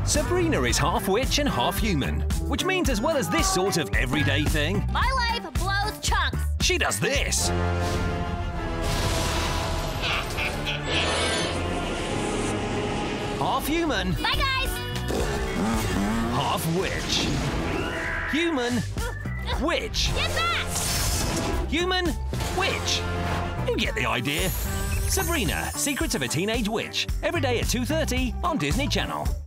Sabrina is half witch and half human, which means as well as this sort of everyday thing, My life blows chunks. she does this. Half human, Bye, guys. half witch. Human, witch. Get back. Human, witch. You get the idea. Sabrina, Secrets of a Teenage Witch. Every day at 2:30 on Disney Channel.